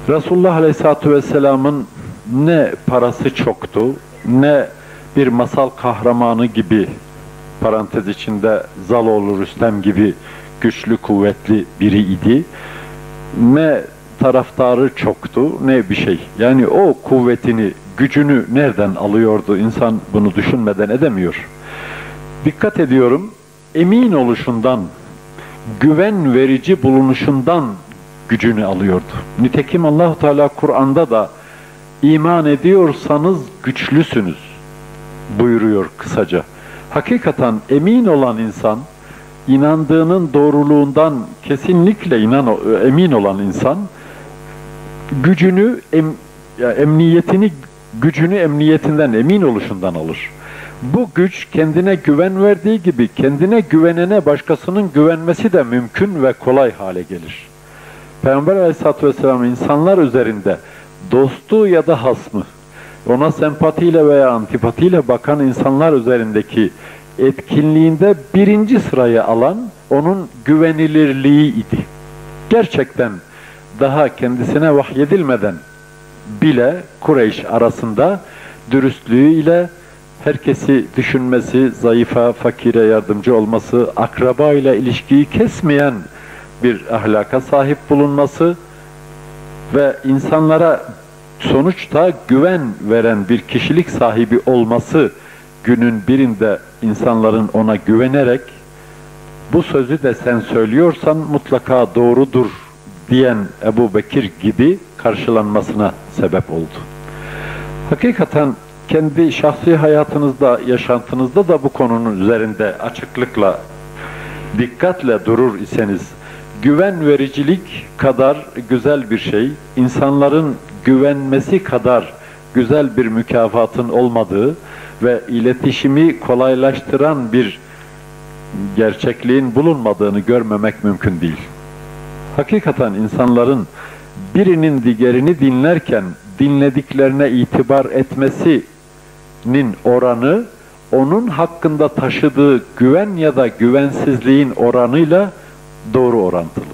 Resulullah Aleyhisselatü Vesselam'ın ne parası çoktu, ne bir masal kahramanı gibi, parantez içinde Zaloğlu Rüstem gibi güçlü, kuvvetli biri idi, ne taraftarı çoktu, ne bir şey. Yani o kuvvetini, gücünü nereden alıyordu? İnsan bunu düşünmeden edemiyor. Dikkat ediyorum, emin oluşundan, güven verici bulunuşundan gücünü alıyordu. Nitekim Allah-u Teala Kur'an'da da iman ediyorsanız güçlüsünüz buyuruyor kısaca. Hakikaten emin olan insan, inandığının doğruluğundan kesinlikle emin olan insan, gücünü, gücünü emniyetinden, emin oluşundan alır. Bu güç kendine güven verdiği gibi kendine güvenene başkasının güvenmesi de mümkün ve kolay hale gelir. Peygamber Aleyhisselatü Vesselam insanlar üzerinde dostu ya da hasmı, ona sempatiyle veya antipatiyle bakan insanlar üzerindeki etkinliğinde birinci sıraya alan onun güvenilirliği idi. Gerçekten daha kendisine vahyedilmeden bile Kureyş arasında dürüstlüğüyle herkesi düşünmesi, zayıfa, fakire yardımcı olması, akraba ile ilişkiyi kesmeyen bir ahlaka sahip bulunması ve insanlara sonuçta güven veren bir kişilik sahibi olması günün birinde insanların ona güvenerek bu sözü de sen söylüyorsan mutlaka doğrudur diyen Ebu Bekir gibi karşılanmasına sebep oldu. Hakikaten kendi şahsi hayatınızda, yaşantınızda da bu konunun üzerinde açıklıkla, dikkatle durur iseniz, güven vericilik kadar güzel bir şey, insanların güvenmesi kadar güzel bir mükafatın olmadığı ve iletişimi kolaylaştıran bir gerçekliğin bulunmadığını görmemek mümkün değil. Hakikaten insanların birinin diğerini dinlerken dinlediklerine itibar etmesinin oranı, onun hakkında taşıdığı güven ya da güvensizliğin oranıyla doğru orantılı.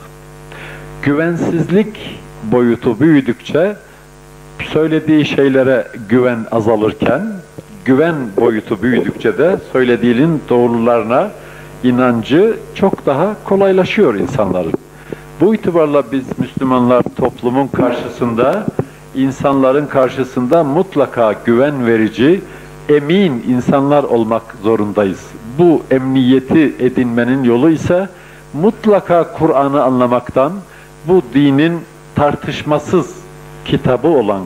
Güvensizlik boyutu büyüdükçe söylediği şeylere güven azalırken, güven boyutu büyüdükçe de söylediğinin doğrularına inancı çok daha kolaylaşıyor insanların. Bu itibarla biz Müslümanlar toplumun karşısında, insanların karşısında mutlaka güven verici, emin insanlar olmak zorundayız. Bu emniyeti edinmenin yolu ise mutlaka Kur'an'ı anlamaktan, bu dinin tartışmasız kitabı olan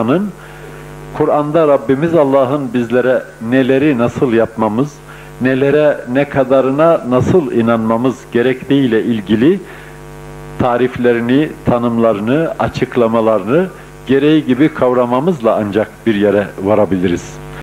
Kur'an'da Rabbimiz Allah'ın bizlere neleri nasıl yapmamız, nelere ne kadarına nasıl inanmamız gerektiğiyle ilgili tariflerini, tanımlarını, açıklamalarını gereği gibi kavramamızla ancak bir yere varabiliriz.